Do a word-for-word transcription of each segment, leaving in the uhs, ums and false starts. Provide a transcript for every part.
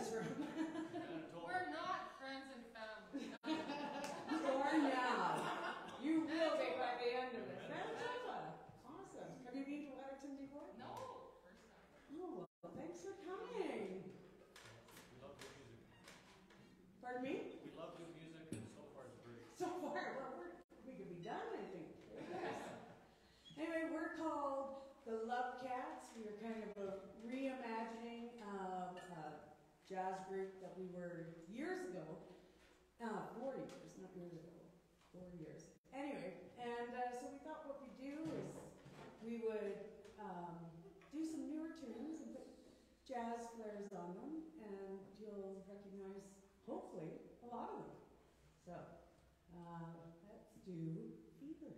us from? We're not friends and family. You are now. You will be by the end of it. Manitoba. Awesome. Have you been to Waterton before? No. First time. Oh, well, thanks for coming. We love good music. Pardon me? We love good music, and so far it's great. So far, well, we're, we could be done, I think. Yes. Anyway, we're called the LoveCats. We are kind of a reimagining of a jazz group that we were years ago. Uh, four years, not years ago. Four years. Anyway, and uh, so we thought what we do is we would um, do some newer tunes and put jazz flares on them, and you'll recognize, hopefully, a lot of them. So, uh, let's do Fever.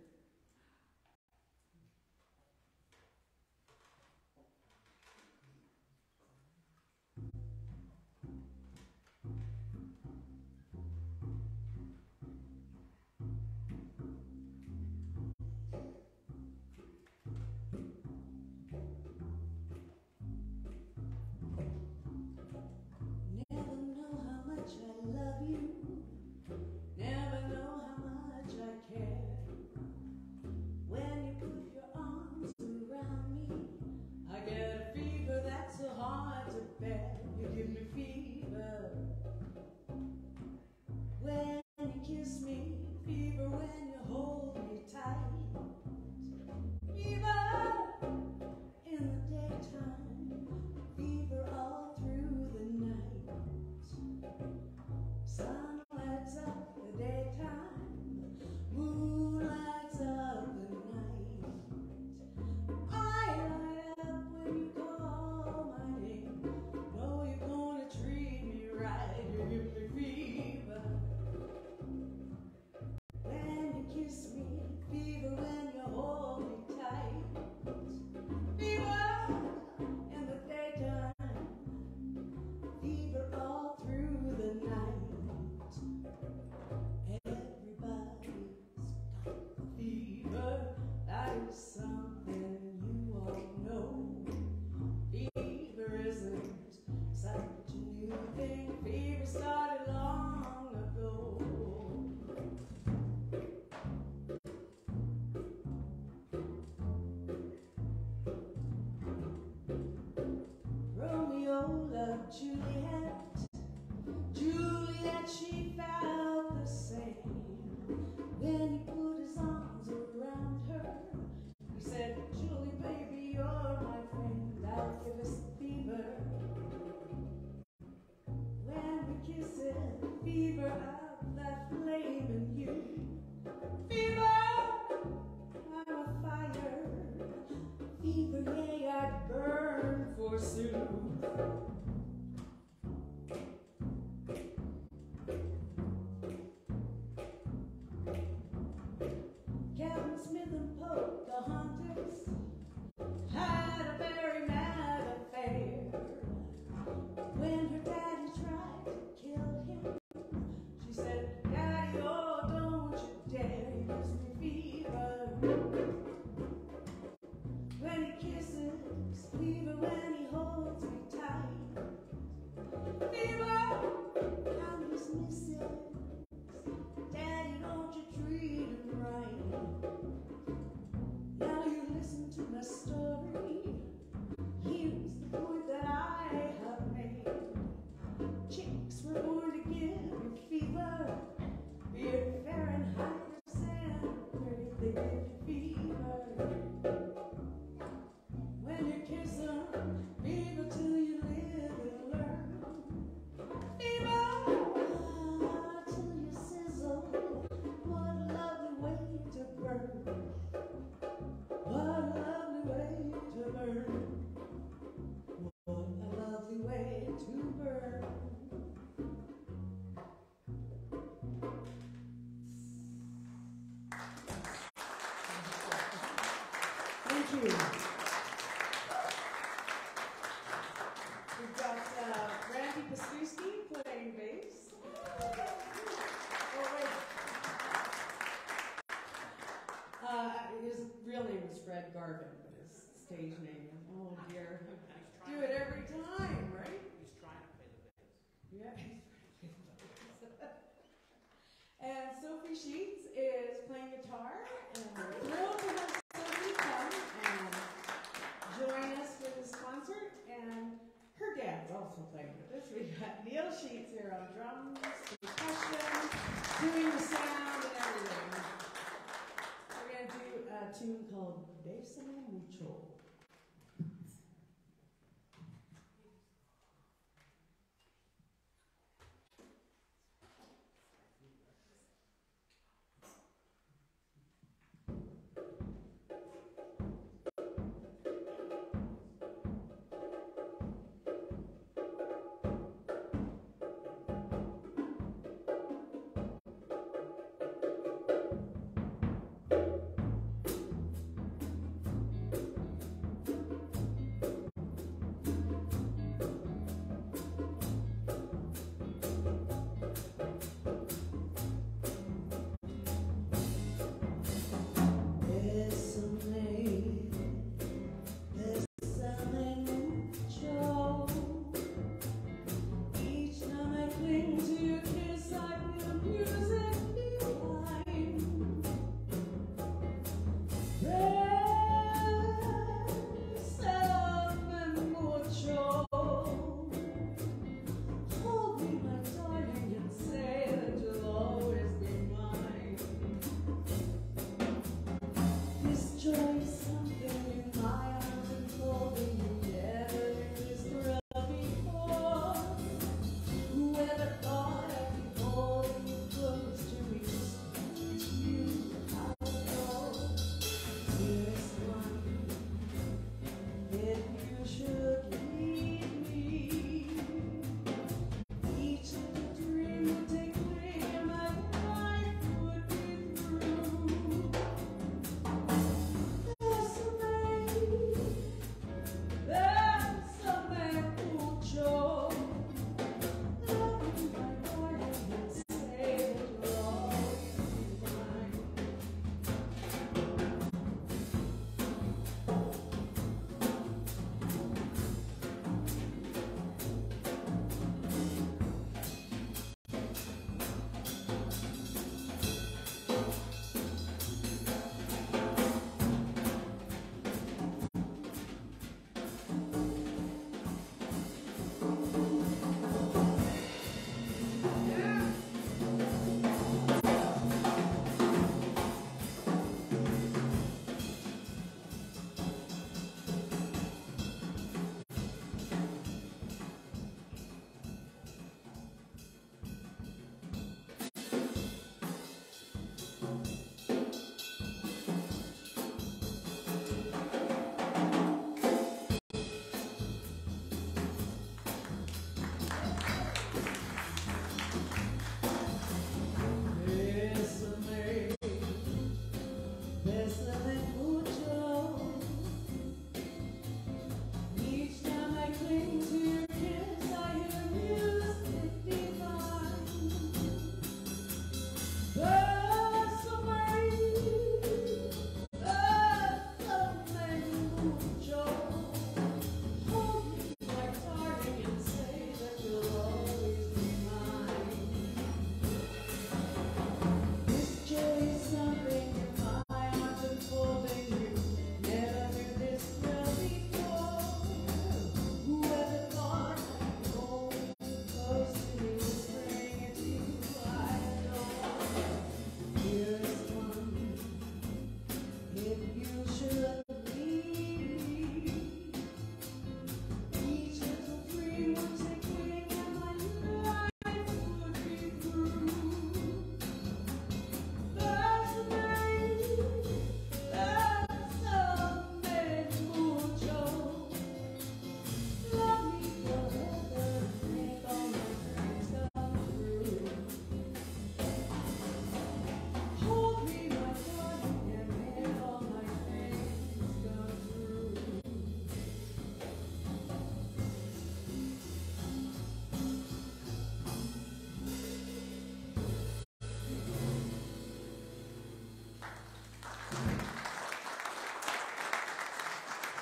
We've got uh, Paskuski playing bass. Oh, wait. Uh, his real name is Fred Garvin, but his stage name is, oh dear. Do it every time, right? He's trying to play the bass. Yeah. And Sophie Sheets is playing guitar, and we're thrilled to have Sophie come and join us for this concert. And her dad's also playing with us. We got Neil Sheets here on drums, percussion, doing the sound and everything. We're going to do a tune called Bésame Mucho.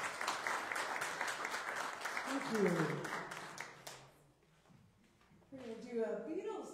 Thank you. We're going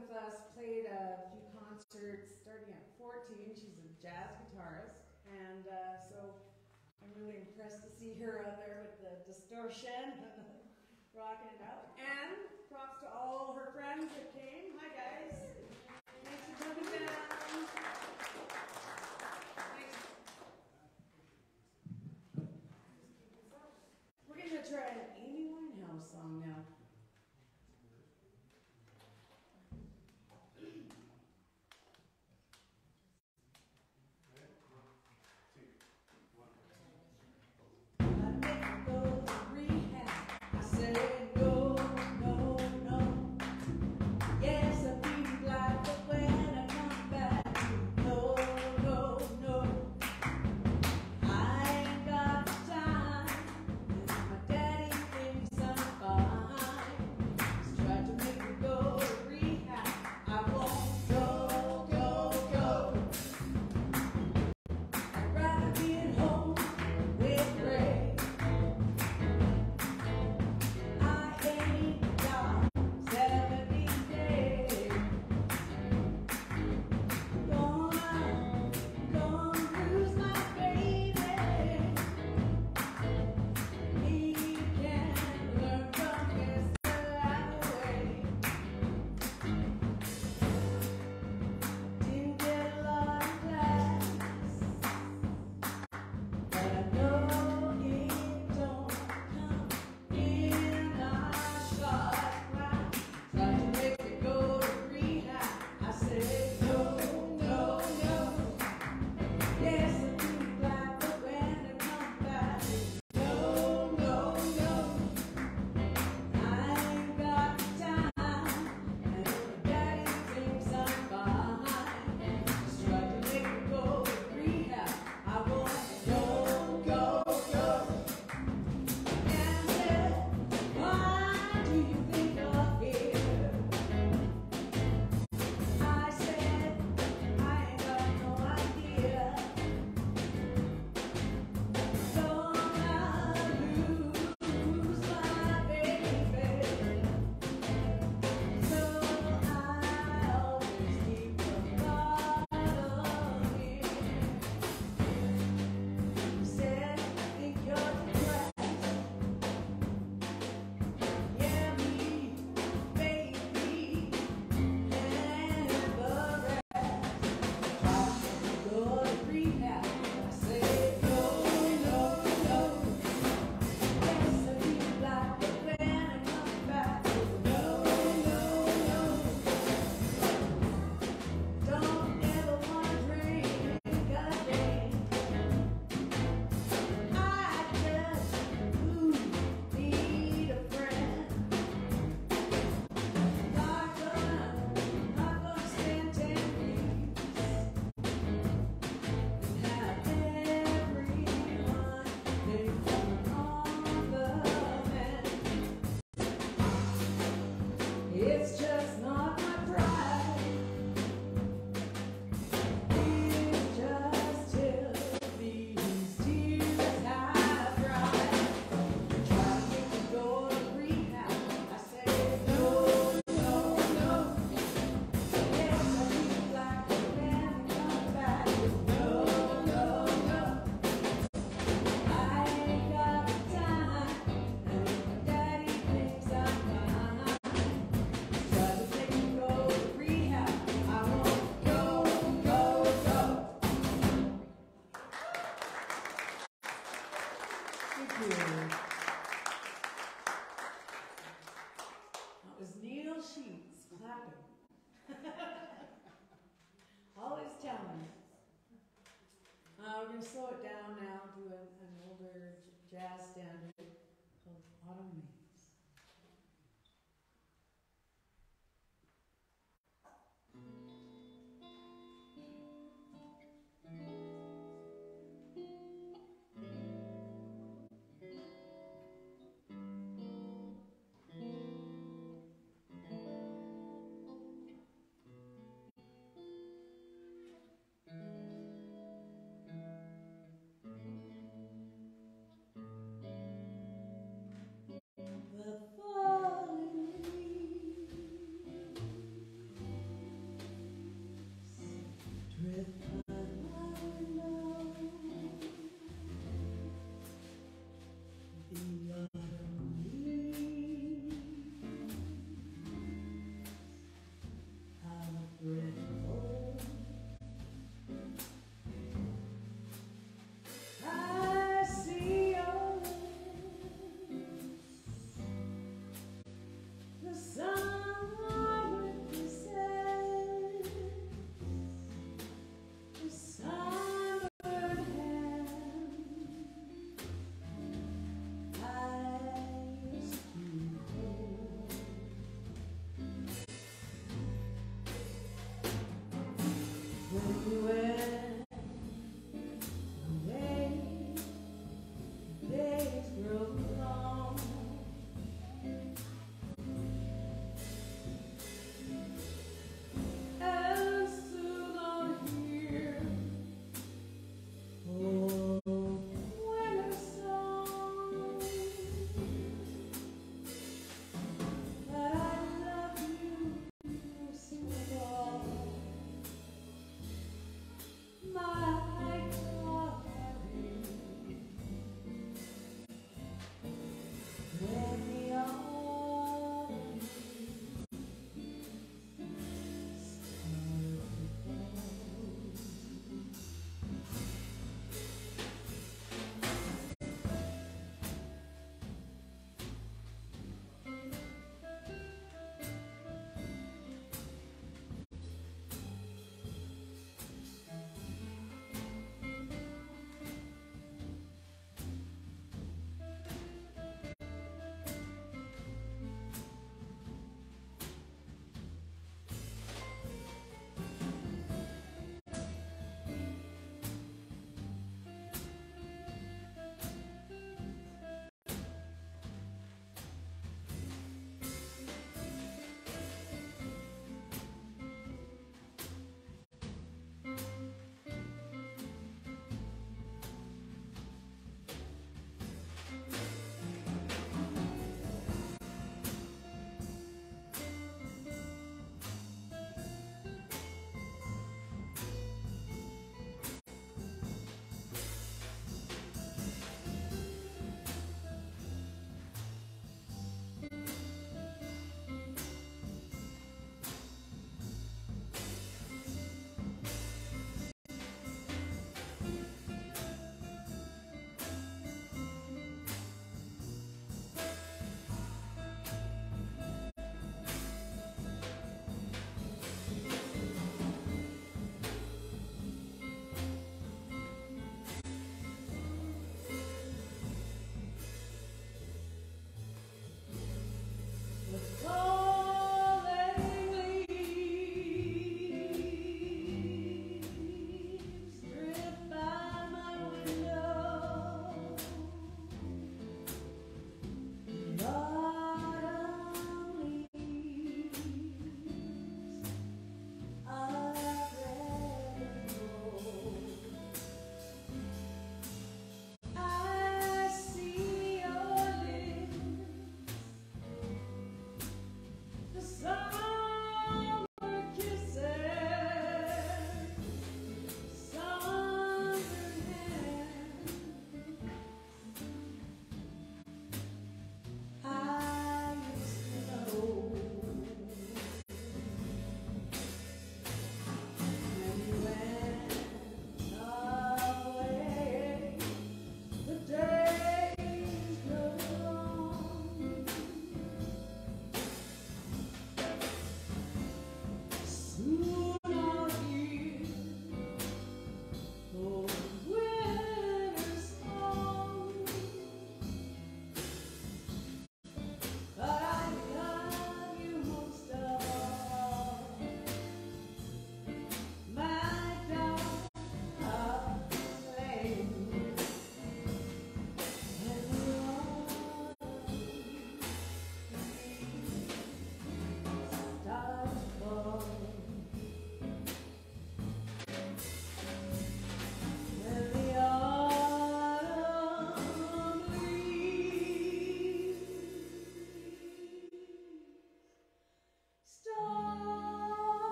with us, played a few concerts starting at fourteen. She's a jazz guitarist, and uh, so I'm really impressed to see her out there with the distortion, rocking it out. And props to all her friends that came. Hi guys. Thanks for coming down. We're gonna try an Amy Winehouse song now. Slow it down now to a, an older jazz standard called Autumn Maze. The sun represents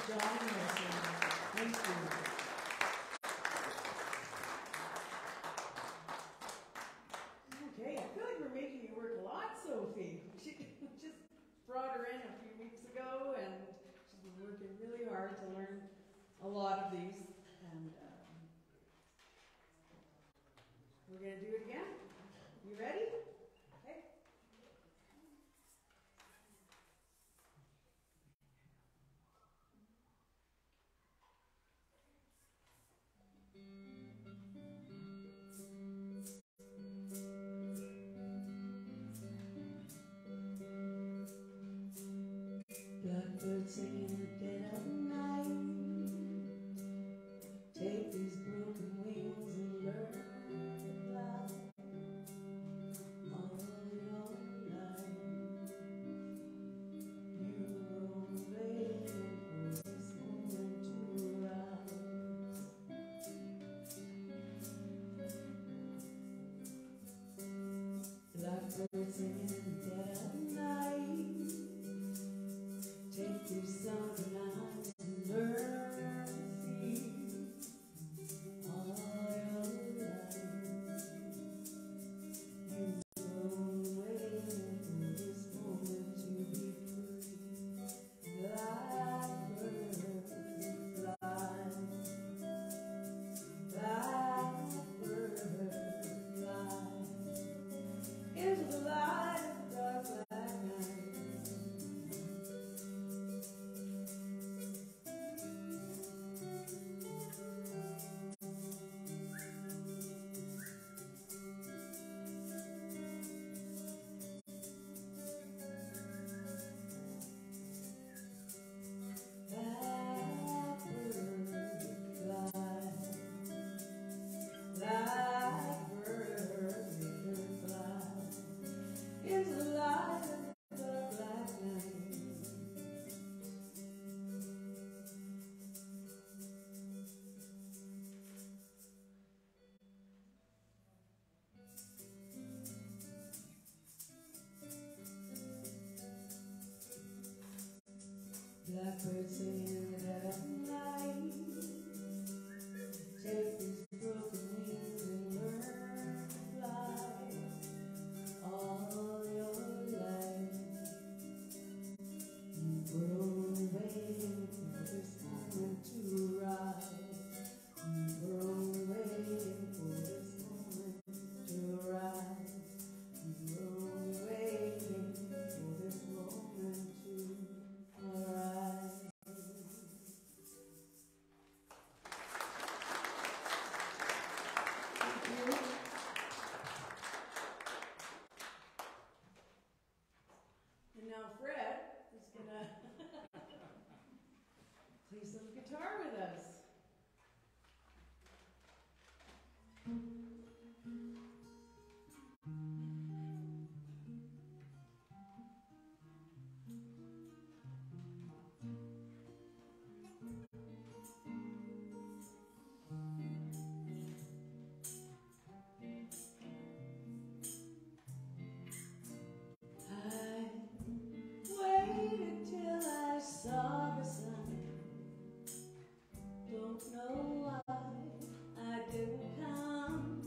joining us. Thank you. Okay, I feel like we're making you work a lot, Sophie. She just brought her in a few weeks ago, and she's been working really hard to learn a lot of these. And um, we're going to do it again. You ready? Okay. Blackbird singing in the dead of night. Take these broken wings and learn to fly all your life. You were waiting for this moment to rise. Blackbird singing in the dead of night. Take these summer nights and learn to see all your life. You've been waiting for this moment to be free. Blackbird fly, blackbird fly into the light of the dark black night. Blackbird singing in the dead of night. Take these broken wings and learn to fly all your life. You were waiting for this moment to rise. You were waiting for this moment to rise. You were waiting for this moment to rise. Thank you. And now Fred is gonna play some guitar with us. I waited till I saw the sun. Don't know why I didn't come.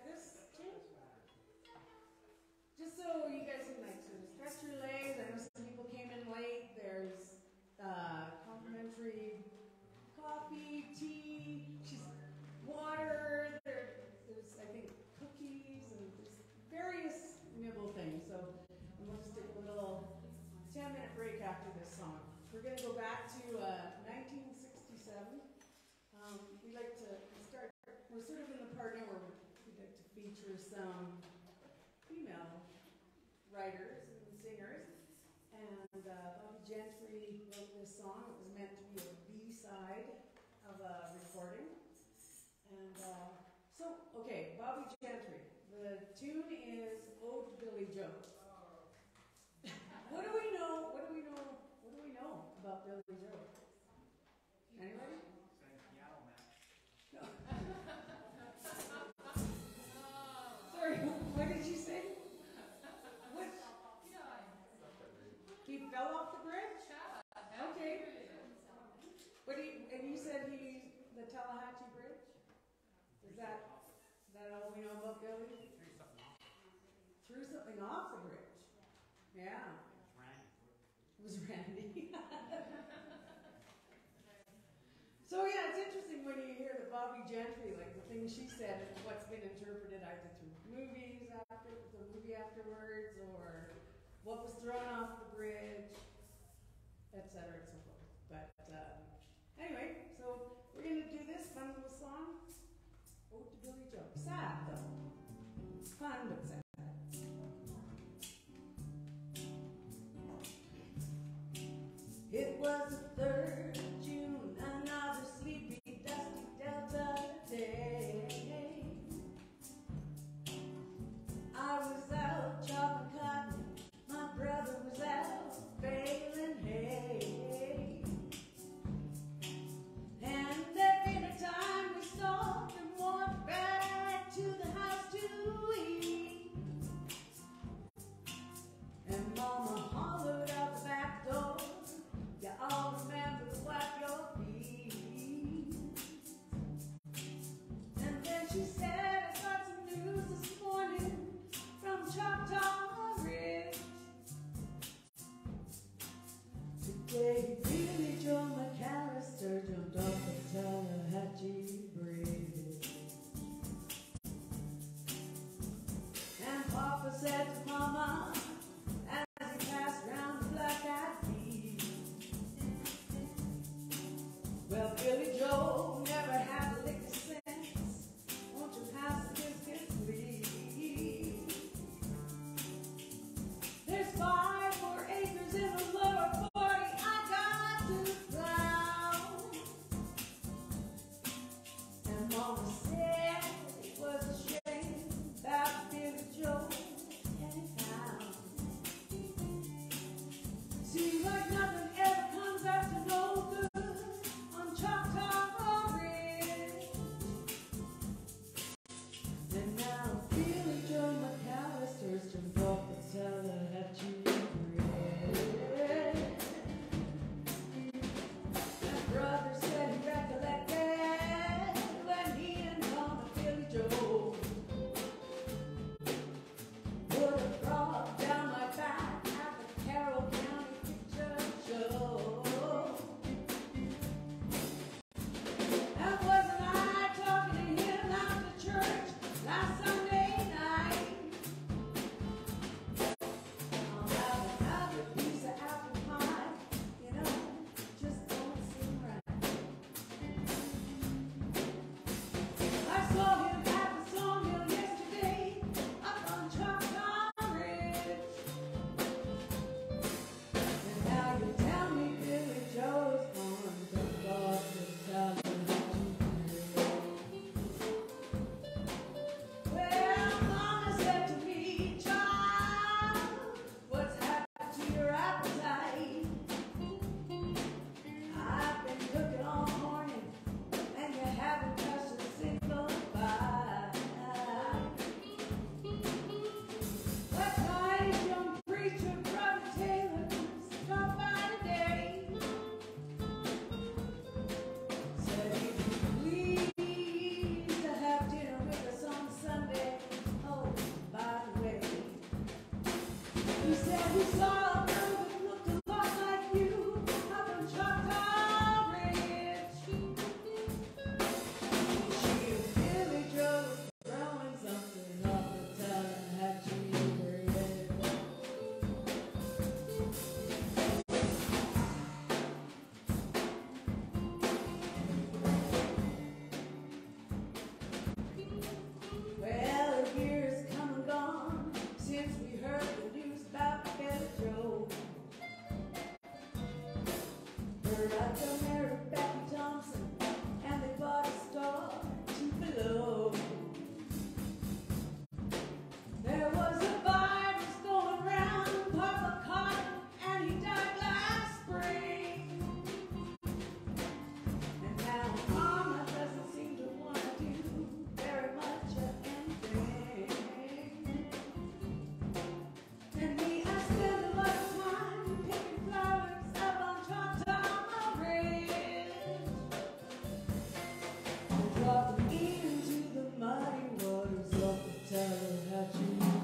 like this too? Just so you guys can like sort of stretch your legs. I know some people came in late. There's uh, complimentary coffee, tea, she's water. There, there's I think cookies and there's various nibble things. So we'll just take a little ten minute break after this song. We're going to go back to uh, nineteen sixty-seven. Um, we like to start, we're sort of in the part now where we'd like to feature some female writers and singers. And uh, Bobby Gentry wrote this song. It was meant to be a B-side of a recording. And uh, so, okay, Bobby Gentry. The tune is Ode to Billy Joe. What do we know? What do we know? What do we know about Billy Joe? Anybody? No. Sorry, what did you say? What? He fell off the bridge? Okay. What do you, and you said he, the Tallahatchie Bridge? Is that, is that all we know about Billy? Threw something off the bridge. Yeah. It was Randy. So yeah, it's interesting when you hear the Bobby Gentry, like the things she said, and what's been interpreted either through movies after the movie afterwards, or what was thrown off the bridge, et cetera, and so forth. But um, anyway, so we're gonna do this fun little song, Ode to Billy Joe. Sad though, fun but sad. It was the third of June, another sleepy, dusty Delta day. I was out chopping cotton, my brother was out baling hay. And at dinner time we stopped and walked back to the house to eat. And Mama hollered out the back door, you all remember to wipe your feet. And then she said, I got some news this morning from Choctaw Ridge. Today, Billy Joe McAllister jumped off the Tallahatchie Bridge. And Papa said to Mama, as he passed round the black-eyed peas, well, Billy Joe never had a lick of sense. Won't you pass the biscuits, please? There's five more acres in the lower forty I got to plow. And Mama said it was a shame about Billy Joe anyhow. we saw a girl that looked a lot like you up on Choctaw Ridge. She really drove throwing something off the Tallahatchie Bridge. Well, a year's come and gone since we heard the news about Betty Joe. Her right married Becky Thompson, and they bought a store two below. There was a virus going round, Papa caught him, and he died last spring. And now Mama doesn't seem to want to do very much of anything. And me, I spend a lot of time picking flowers up on Choctaw Ridge. And dropping into the muddy waters of the Tallahatchie Bridge.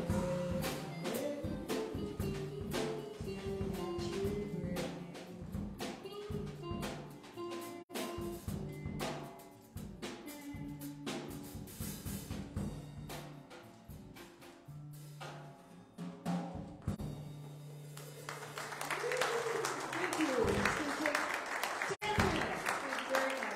Thank you. It's going to take ten minutes. Thank you very much.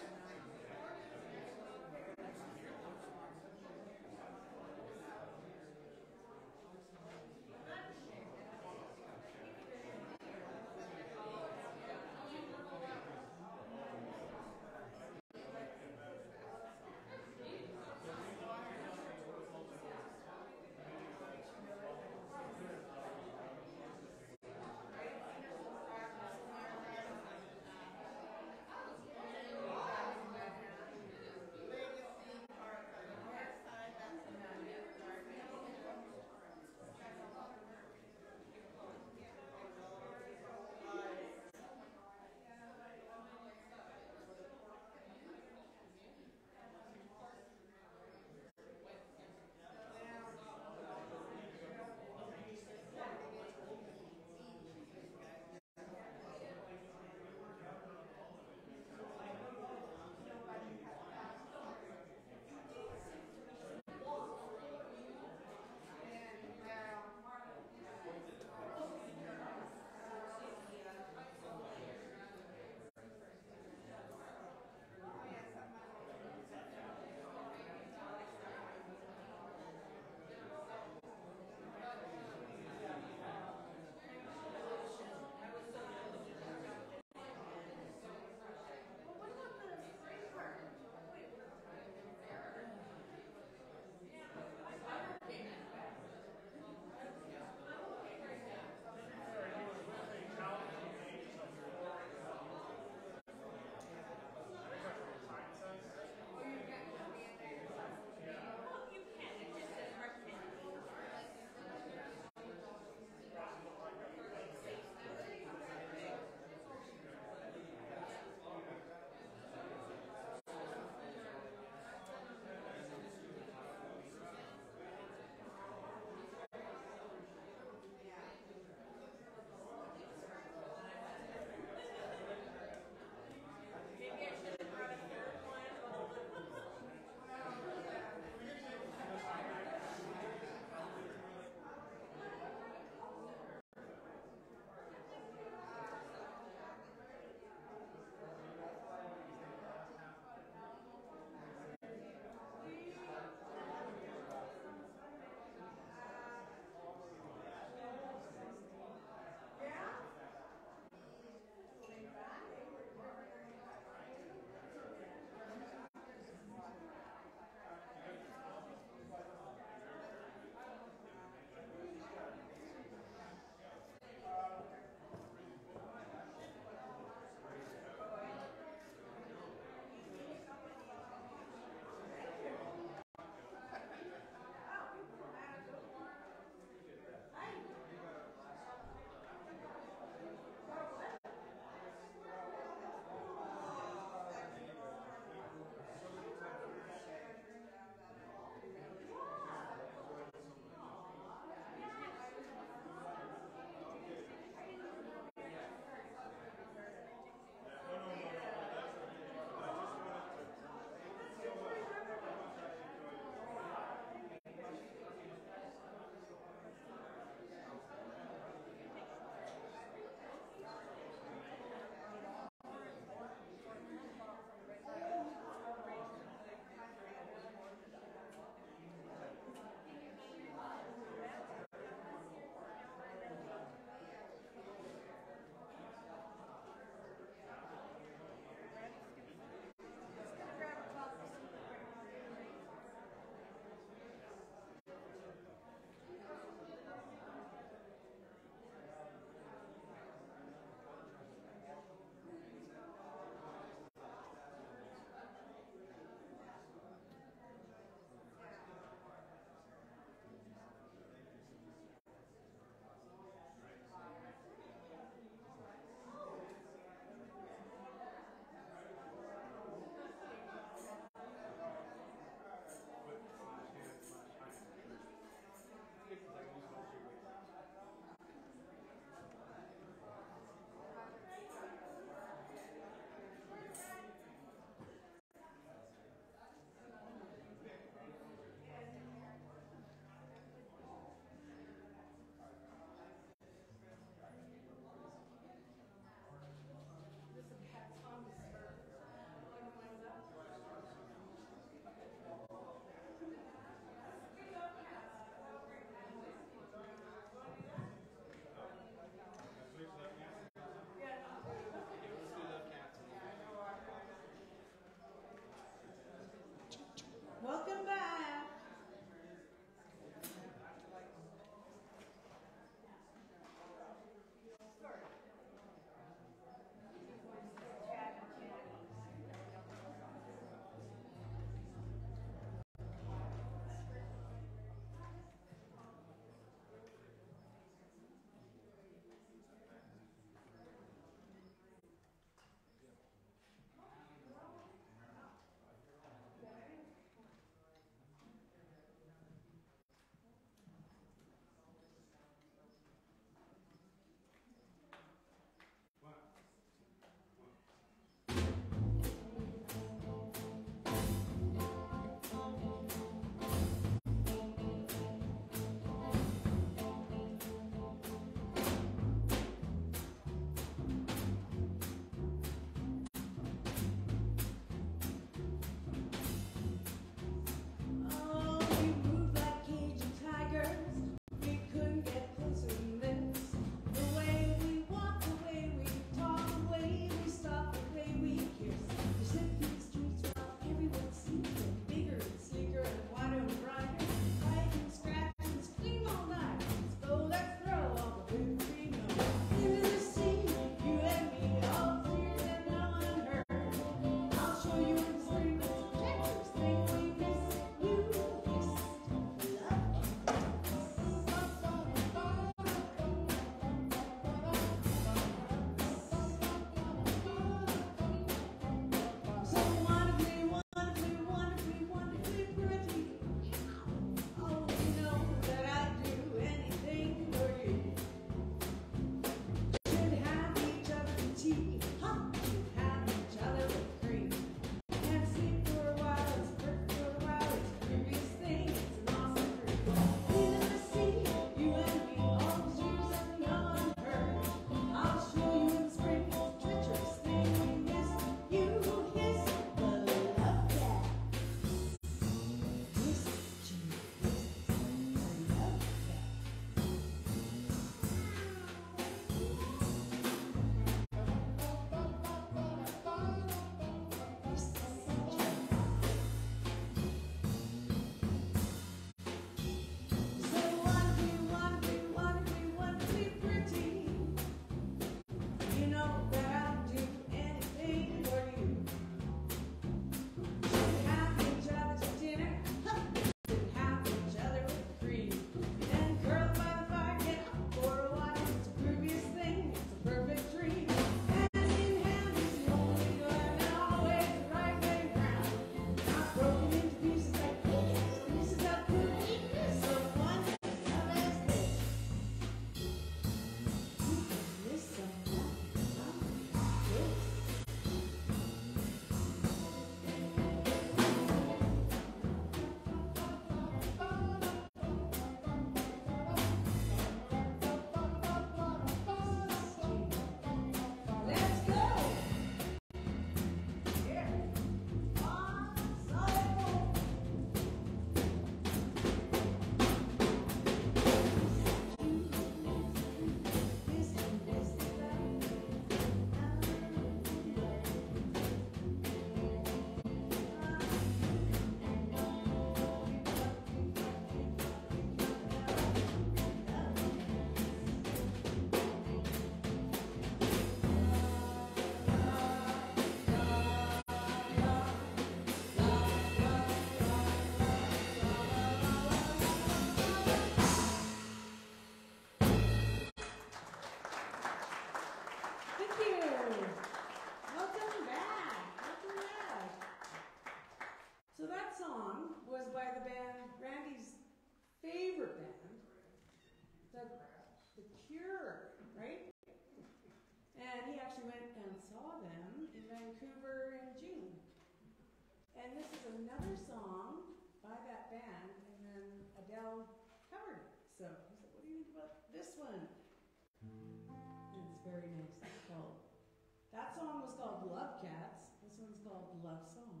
another song by that band, and then Adele covered it. So he said, what do you think about this one? And it's very nice. It's called, that song was called LoveCats. This one's called Love Song.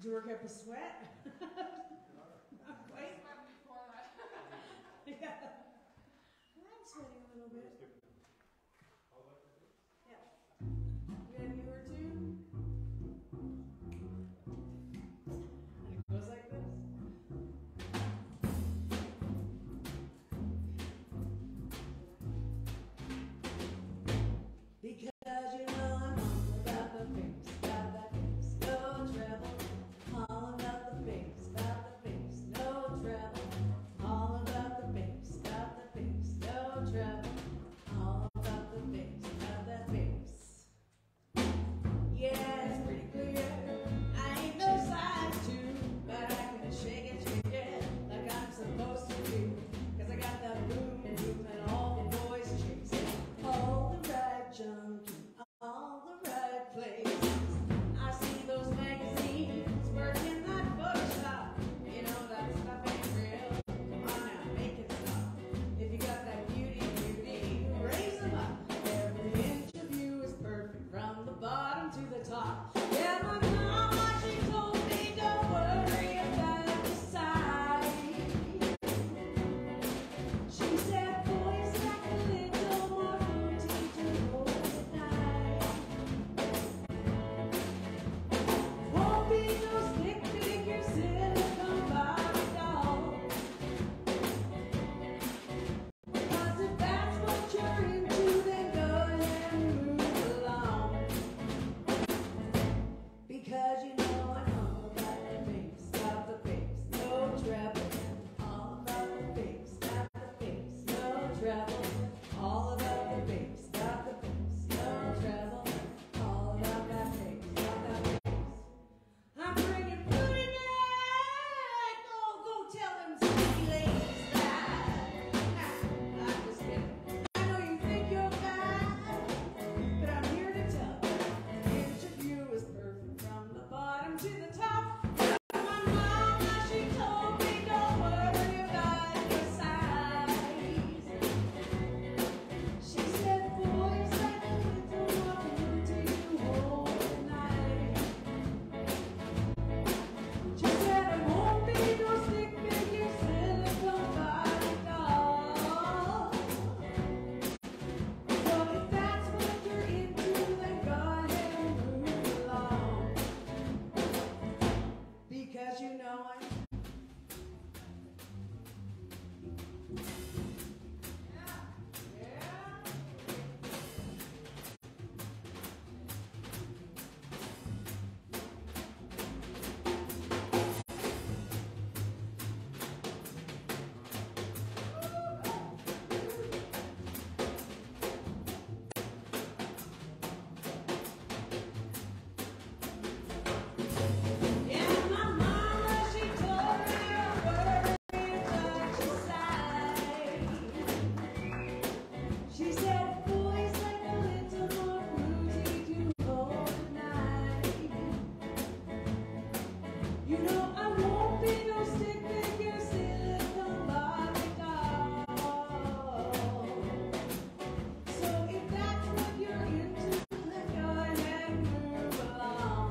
you work up a sweat? Not quite. Before that. Yeah. I'm sweating a little bit. Yeah. You have you or two? And it goes like this. Because you know I'm all about the bass, about that bass, no treble. All about the bass, about the bass, no treble. All about the bass, about the bass, no treble. All about the bass, about that bass. Yeah, it's pretty clear. I ain't no size two, but I can shake it, shake it like I'm supposed to do. Cause I got that boom and boom and all the boys chasing all the right junkie, all the right places. I see those magazines working that Photoshop. You know that stuff ain't real. Come on now, make it stop. If you got that beauty, beauty, raise them up. Every inch of you is perfect from the bottom to the top. Yeah, my mama, she told me don't worry about the size. She said, boys like a little more booty to hold at night. Won't be no stick figure silicone body doll. Cause if that's what you're into, then go ahead and move along. Because you know I'm all about the bass, about the bass, no treble. All about the bass, about the bass, no treble. All about the bass, about the bass, no treble. All about that bass, about that bass. I'm bringing booty back. Go, go tell them sexy ladies that. I'm just kidding. I know you think you're bad, but I'm here to tell you, an inch of you is perfect from the bottom to the top. My mama, she told me don't worry about your size. She said, boys like a little more booty to hold at night. She said, it won't be no stick figure silicone body doll. So if that's what you're into, then go ahead and move along. Because you know I'm yeah, my mama, she told me don't worry about your size. She said, boys like a little more booty to hold at night. You know I won't be no stick figure silicone body doll. So if that's what you're into, then go ahead and move along.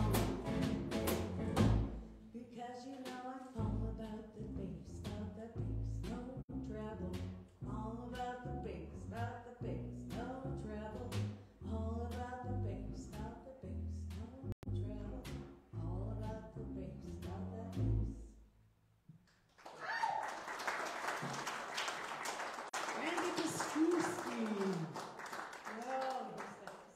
Because you know I'm all about the bass, about the bass, no treble. All about the bass, about the bass, no treble. All about the bass, about the bass, no treble. All about the bass, about that bass. Randy Paskuski. Oh, he's nice.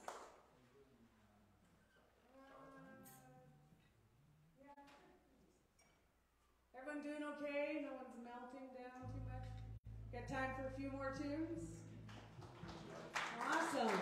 Everyone doing okay? No one's melting down too much? Got time for a few more tunes? Awesome.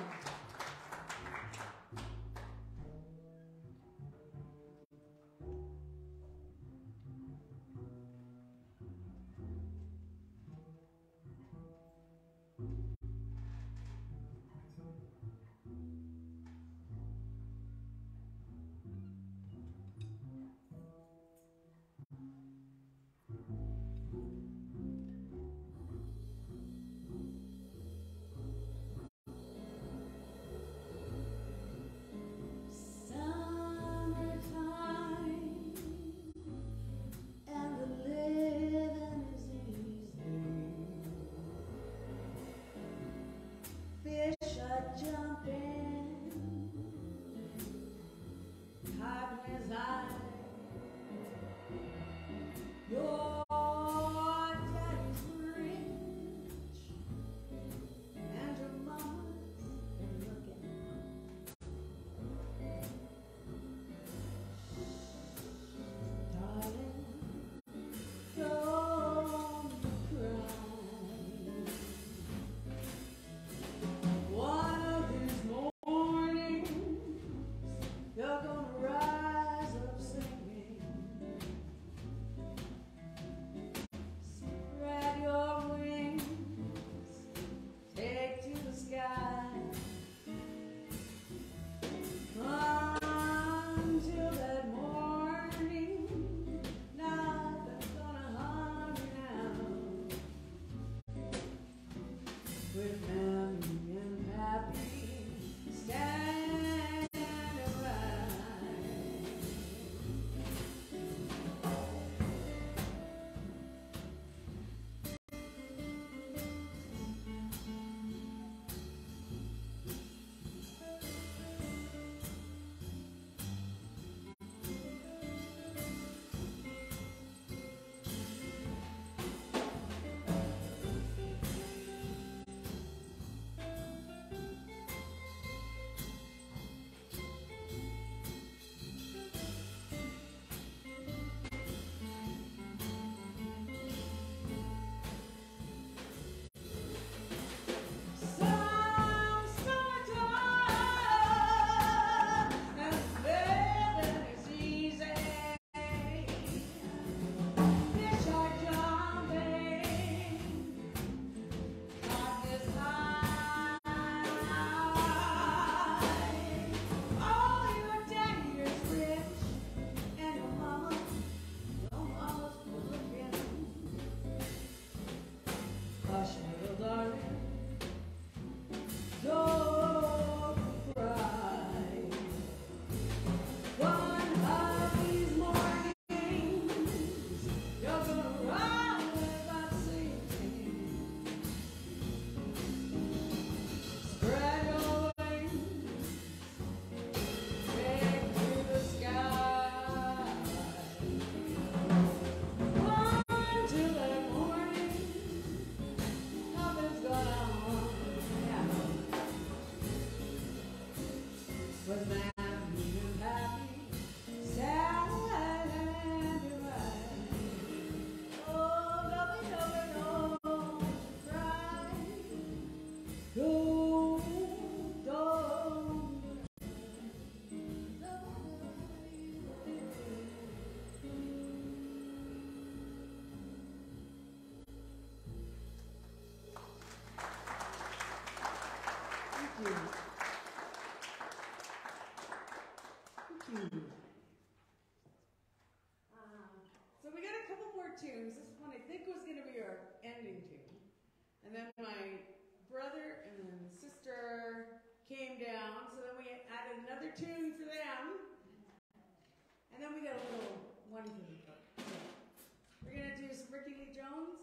tunes. This one I think was going to be our ending tune. And then my brother and then sister came down, so then we added another tune for them. And then we got a little one for the book. So we're going to do some Ricky Lee Jones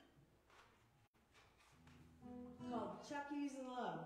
called Chucky's in Love.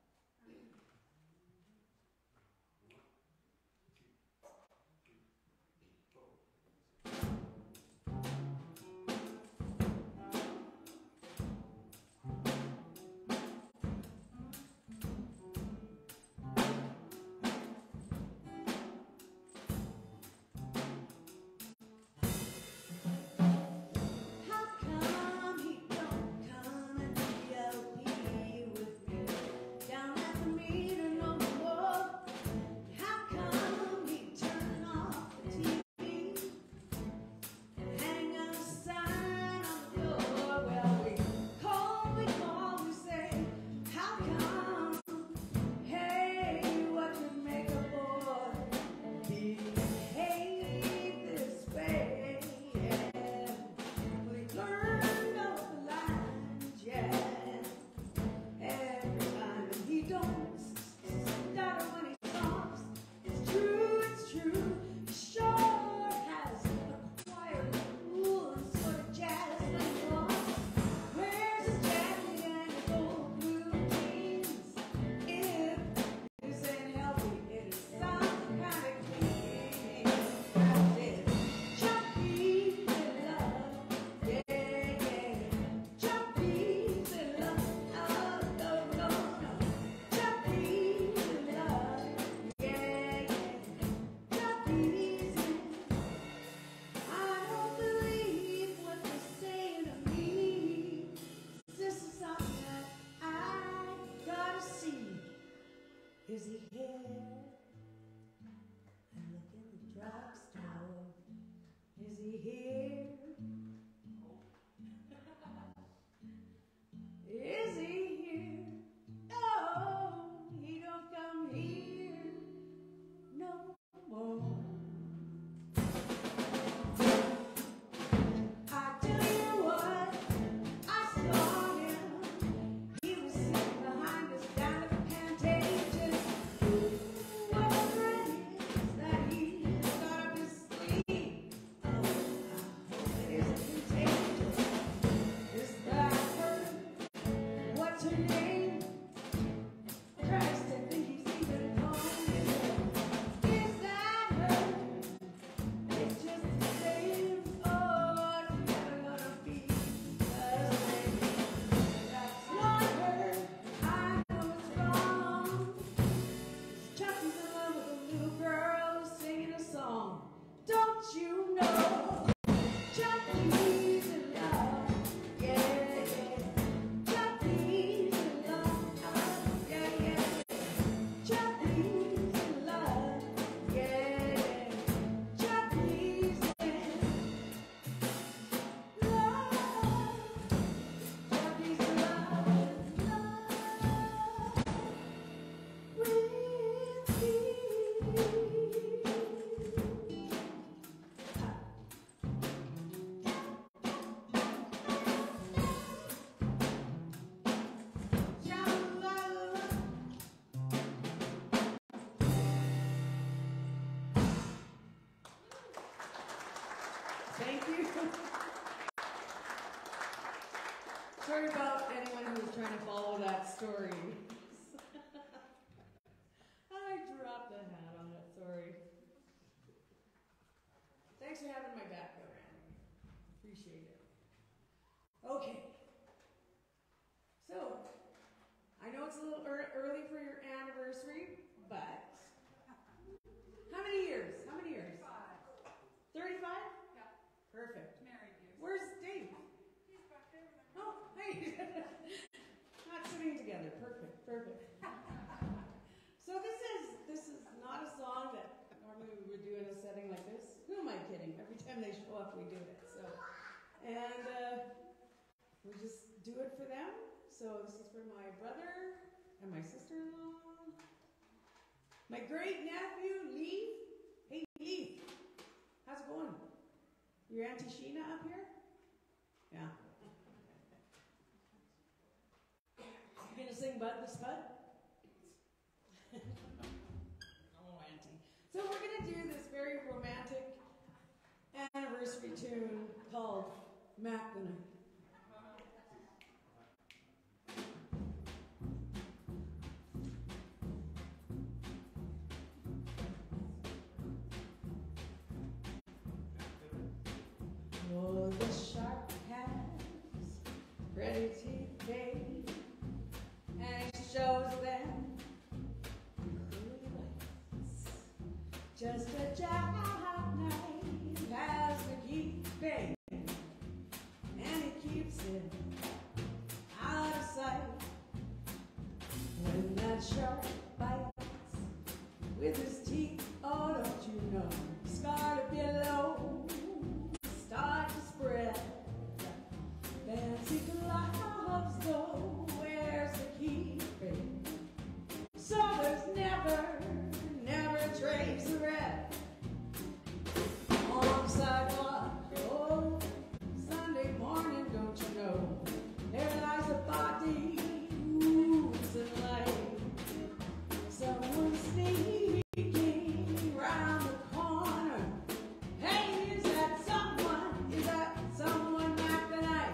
Is he here? I look in the drugstore. Is he here? Is he here? Oh, he don't come here no more. I tell you what, I saw him. He was sitting behind us down at the Pantages. What a friend is that he got up his sleeve. Oh, I hope it isn't contagious. Is that her? What's her name? Christ, I think he's even calling his name. Is that her? It's just the same. Oh, it's never gonna be the same. That's not her. I know it's wrong. Chucky's in love with a little girl who's singing a song. Don't you know? Chucky's in love. Yeah, yeah. Chucky's in love. Yeah, yeah. Chucky's in love. Yeah, yeah. Chucky's in love. Chucky's in love. With me. Thank you. Sorry about anyone who was trying to follow that story. I dropped the hat on it, sorry. Thanks for having my back up, Randy. Appreciate it. Okay. So, I know it's a little ear- early for your anniversary, but how many years? How many years? thirty-five? Yeah, Perfect. married you. Where's Dave? He's back there. Oh, hey. Not sitting together. Perfect, perfect. So this is this is not a song that normally we would do in a setting like this. Who am I kidding? Every time they show up, we do it. So, and uh, we just do it for them. So this is for my brother and my sister-in-law, my great nephew Lee. Hey Lee, how's it going? Your Auntie Sheena up here? Yeah. You gonna sing Bud the Spud? Oh, Auntie. So we're gonna do this very romantic anniversary tune called Mac the Night. Oh, the shark has pretty teeth, babe, and it shows them pearly whites. Just a jackknife has the key, babe, and he keeps it out of sight. When that shark bites with his teeth, oh, don't you know, scarred below. Start to spread. Fancy gloves, though, where's the key, babe? So there's never, never a trace of red on the sidewalk. Oh, Sunday morning, don't you know? There lies a body, oozing light. Someone sneaking round the corner. Hey, is that someone? Is that someone back tonight?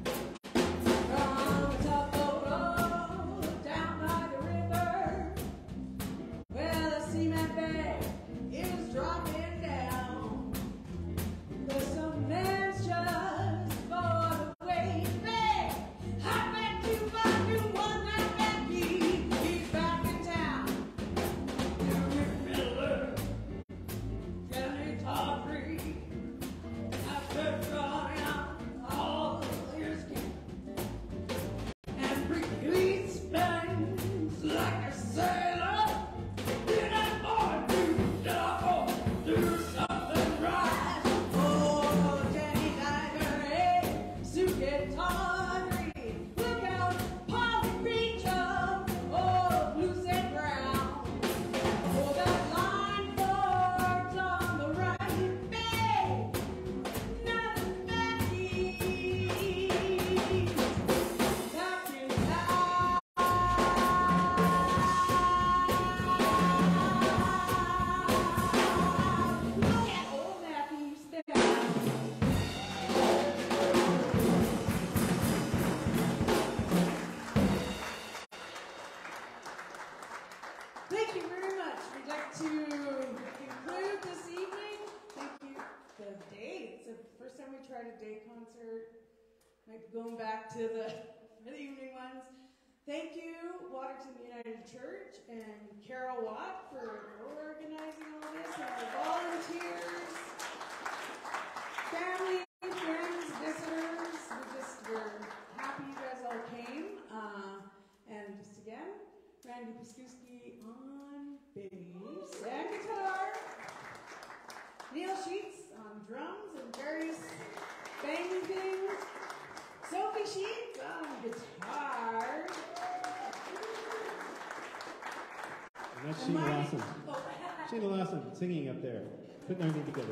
From the top of the road, down by the river, where the cement bag is dropping down. There's some man's just for the way back. I bet you find you one night that he, he's back in town. Rick Miller, Johnny Tawdry, after drawing out all your skin, and prickly spines like a sailor. Did that boy do, did I boy do something right? Oh, Jenny Diver, hey, Suki Tawdry, look out, Polly Beecham, oh, blue and brown. Oh, that line board's on the right, babe, nothing back east. Back in town. Look at old Matthew's there. Thank you very much. We'd like to conclude this evening. Thank you. The day, it's the first time we tried a day concert. Might be going back to the, the evening ones. Thank you, Waterton United Church and Carol Watt for organizing all this, and the volunteers, family, friends, visitors. We just, we're happy you guys all came. Uh, and just again, Randy Paskuski on bass and guitar. Neil Sheets on drums and various banging things. Sophie Sheets on guitar. And that's And Sheena my- Lawson. Oh, Sheena Lawson singing up there, putting everything together.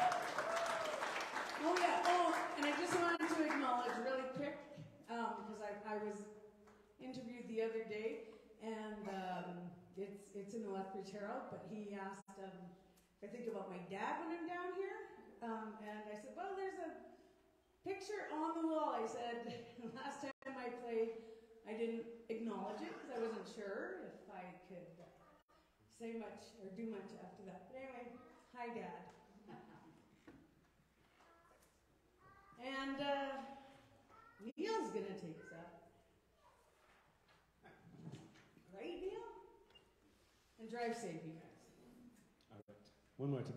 oh yeah, oh, and I just wanted to acknowledge really quick, um, because I, I was interviewed the other day, and um, it's it's in the Lethbridge Herald, but he asked um, if I think about my dad when I'm down here, um, and I said, well, there's a picture on the wall. I said, last time I played, I didn't acknowledge it because I wasn't sure if I could uh, say much or do much after that. But anyway, hi, Dad. And uh, Neil's going to take us up. Right, Neil? And drive safe, you guys. All right. One more time.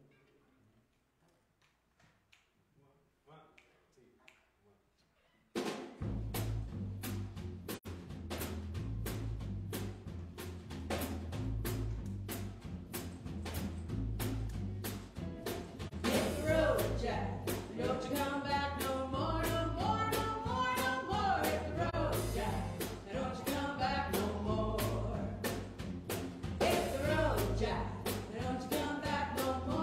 Hit the road, Jack. Don't you come back no more, no more, no more, no more. Hit the road, Jack. Don't you come back no more. Hit the road, Jack. Don't you come back no more.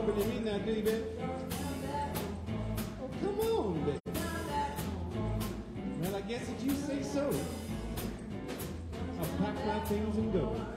but you mean that, do you, babe? Oh, come on, babe. Well, I guess if you say so, I'll pack my things and go.